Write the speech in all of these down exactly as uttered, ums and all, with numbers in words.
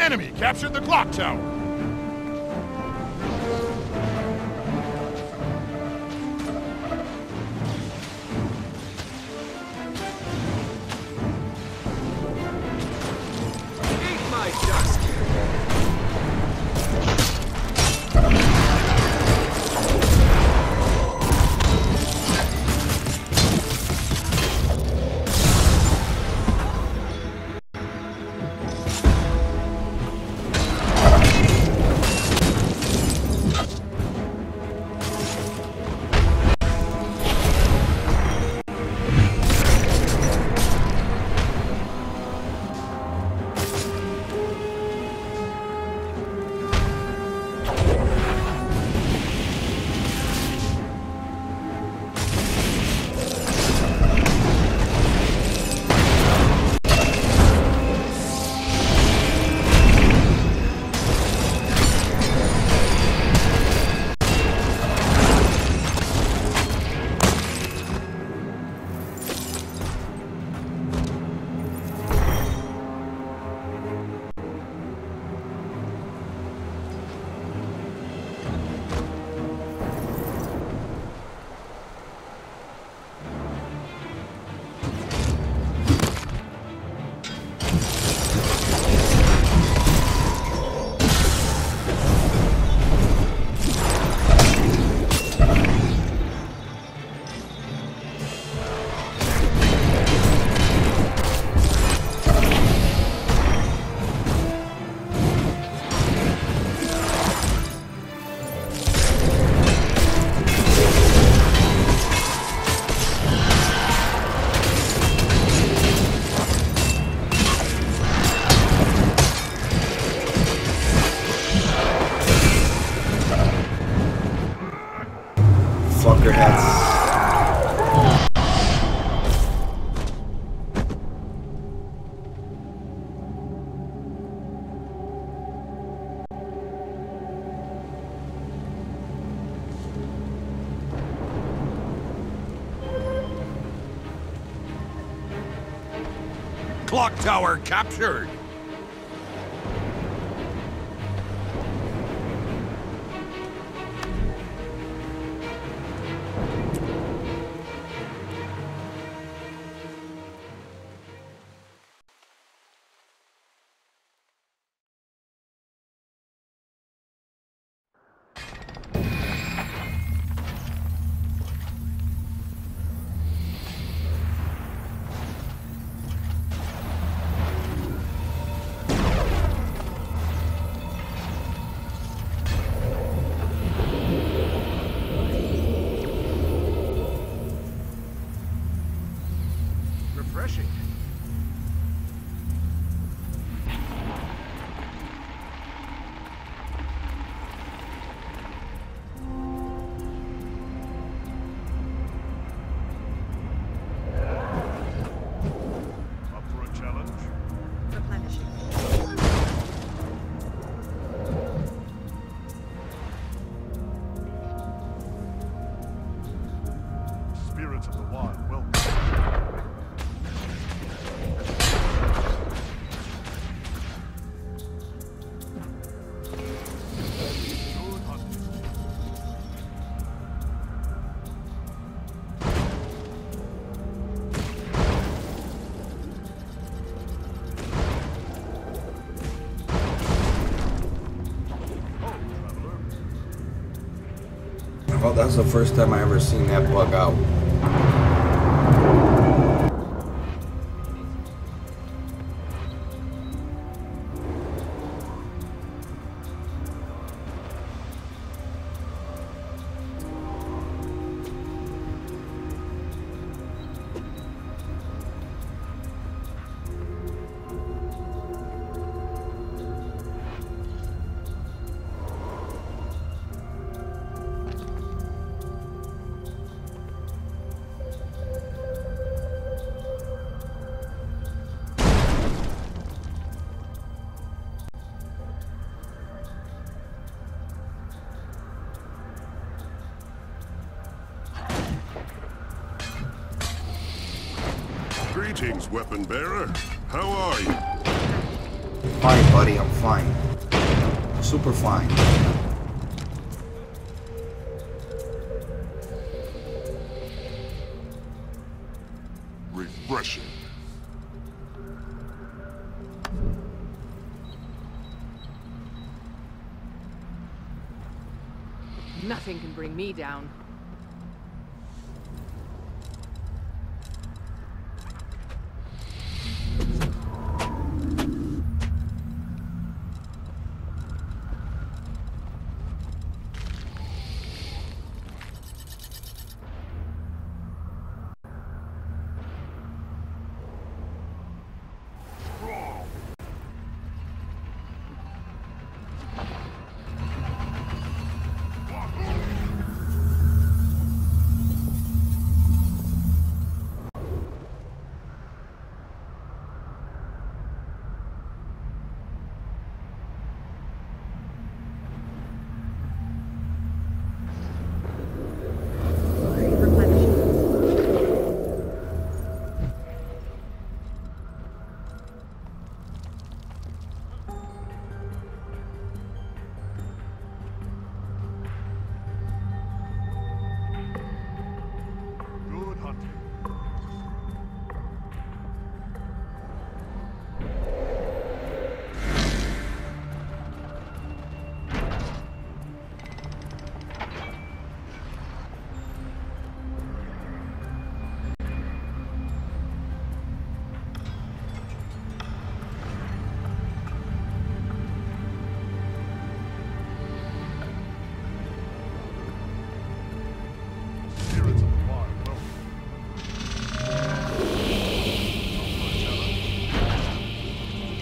Enemy captured the clock tower. Eat my dust. Fucker heads. Clock tower captured. Refreshing. Up for a challenge? Replenishing. Spirits of the wild, welcome. Good hunting. Oh, traveler. Well, that's the first time I ever seen that bug out. Greetings, weapon bearer. How are you? Fine, buddy, I'm fine. Super fine. Refreshing. Nothing can bring me down. Good hunting. Spirits of the wild, welcome. Up for a challenge?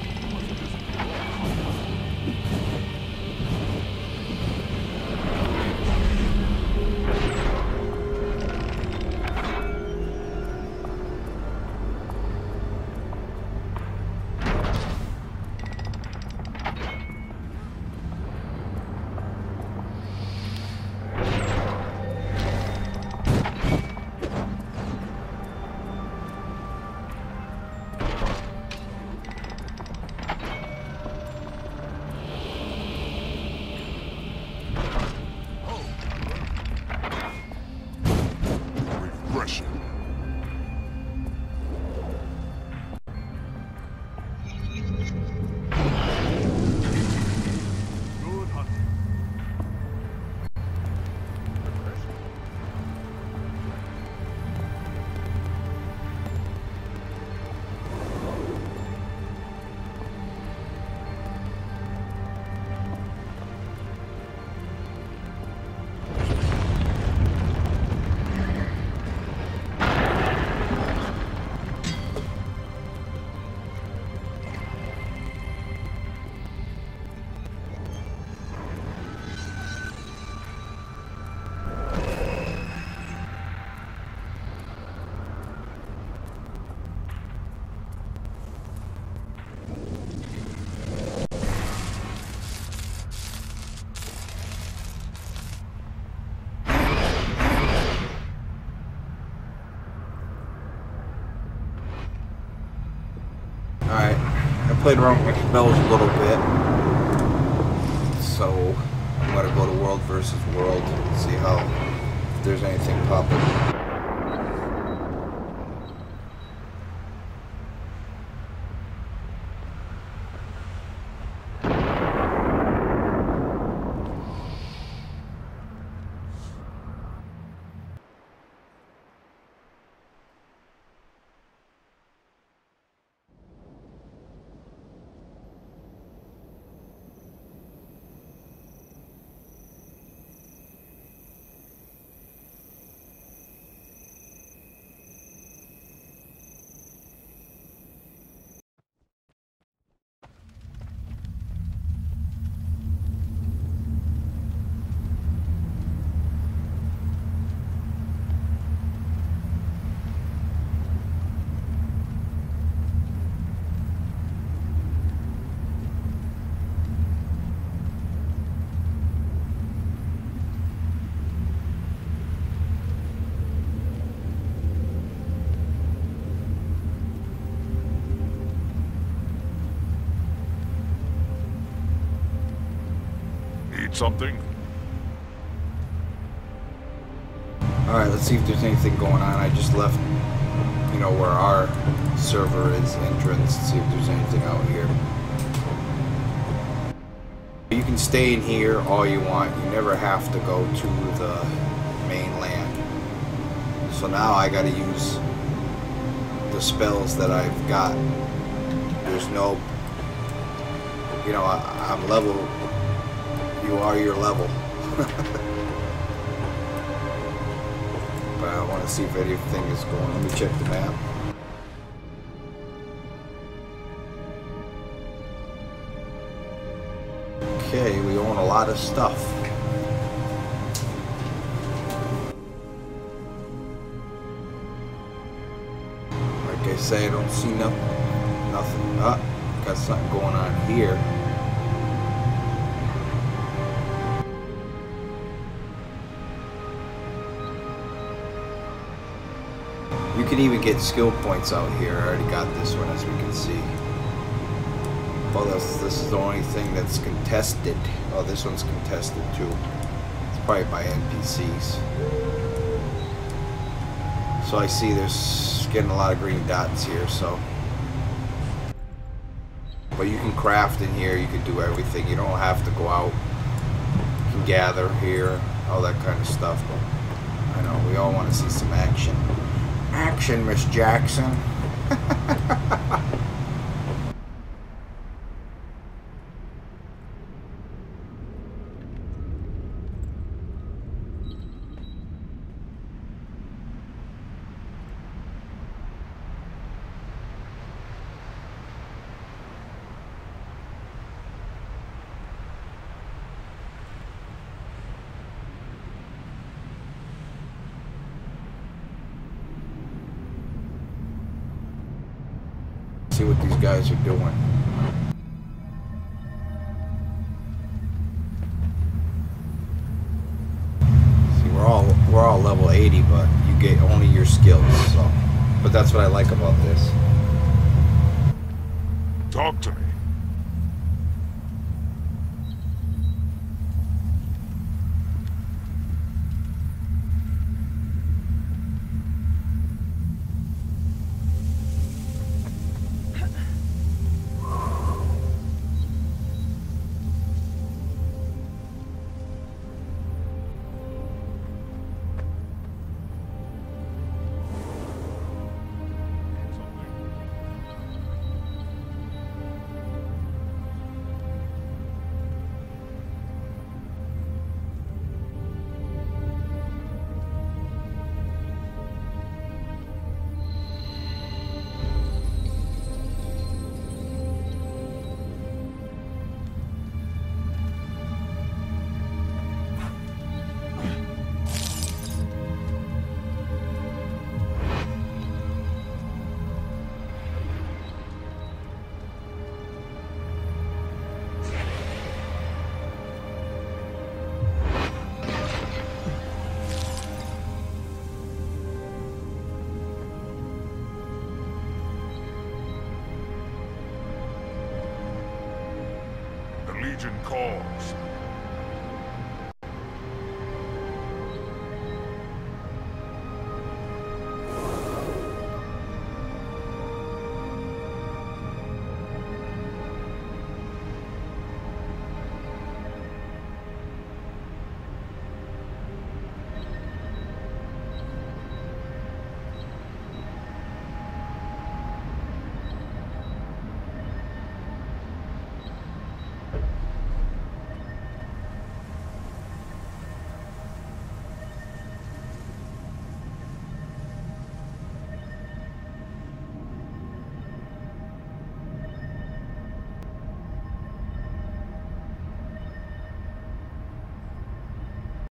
Refreshing. Good hunting. Refreshing. Alright, I played around with spells a little bit. So, I'm gonna go to World versus World and see how, if there's anything popping. Need something? Alright, let's see if there's anything going on. I just left, you know, where our server is entrance, see if there's anything out here. You can stay in here all you want. You never have to go to the mainland. So now I gotta use the spells that I've got. There's no, you know, I, I'm level. You are your level. But I want to see if anything is going. Let me check the map. Okay, we own a lot of stuff. Like I say, I don't see nothing. Nothing. Ah, got something going on here. You can even get skill points out here. I already got this one, as we can see. Well, this, this is the only thing that's contested. Oh, this one's contested too. It's probably by N P Cs. So I see there's getting a lot of green dots here, so. But you can craft in here, you can do everything. You don't have to go out. You can gather here, all that kind of stuff. But I know, we all want to see some action. Action, Miss Jackson. See what these guys are doing. See, we're all we're all level eighty, but you get only your skills. So, but that's what I like about this. Talk to me. Legion calls.